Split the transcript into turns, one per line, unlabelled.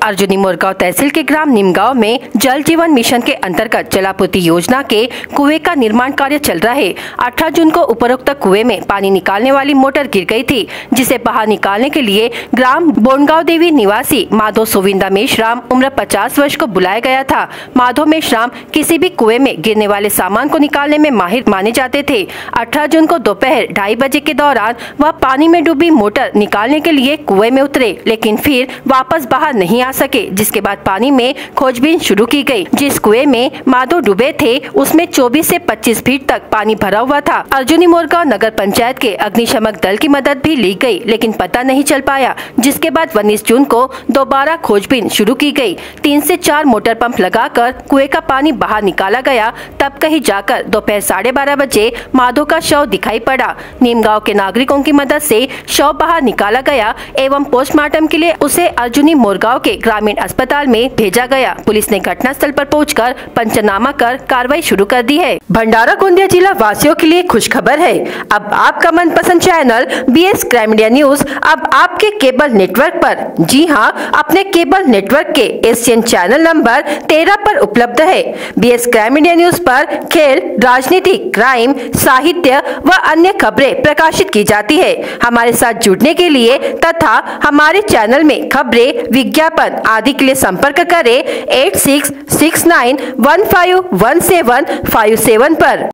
अर्जुनी मोरगांव तहसील के ग्राम निमगांव में जल जीवन मिशन के अंतर्गत जलापूर्ति योजना के कुएं का निर्माण कार्य चल रहा है। 18 जून को उपरोक्त कुएं में पानी निकालने वाली मोटर गिर गई थी, जिसे बाहर निकालने के लिए ग्राम बोनगांव देवी निवासी माधव सोविंदा मेश्राम उम्र 50 वर्ष को बुलाया गया था। माधव मेश्राम किसी भी कुएं में गिरने वाले सामान को निकालने में माहिर माने जाते थे। 18 जून को दोपहर 2:30 बजे के दौरान वह पानी में डूबी मोटर निकालने के लिए कुएं में उतरे, लेकिन फिर वापस बाहर नहीं आ सके, जिसके बाद पानी में खोजबीन शुरू की गई। जिस कुएं में माधव डूबे थे उसमें 24 से 25 फीट तक पानी भरा हुआ था। अर्जुनी मोरगांव नगर पंचायत के अग्निशमक दल की मदद भी ली गई, लेकिन पता नहीं चल पाया। जिसके बाद 19 जून को दोबारा खोजबीन शुरू की गई। 3 से 4 मोटर पंप लगाकर कुएं का पानी बाहर निकाला गया। तब कहीं जाकर दोपहर 12:30 बजे माधव का शव दिखाई पड़ा। नीमगांव के नागरिकों की मदद से शव बाहर निकाला गया एवं पोस्टमार्टम के लिए उसे अर्जुनी मोरगांव के ग्रामीण अस्पताल में भेजा गया। पुलिस ने घटनास्थल पर पहुंचकर पंचनामा कर कार्रवाई शुरू कर दी है। भंडारा गोंदिया जिला वासियों के लिए खुशखबर है। अब आपका मनपसंद channel BS crime media news अब आपके केबल नेटवर्क पर, जी हां, अपने केबल नेटवर्क के एशियन चैनल नंबर 13 पर उपलब्ध है। BS क्राइम मीडिया न्यूज पर खेल, राजनीति, क्राइम, साहित्य व अन्य खबरें प्रकाशित की जाती है। हमारे साथ जुड़ने के लिए तथा हमारे चैनल में खबरें, विज्ञापन आदि के लिए संपर्क करें 8669151757 पर।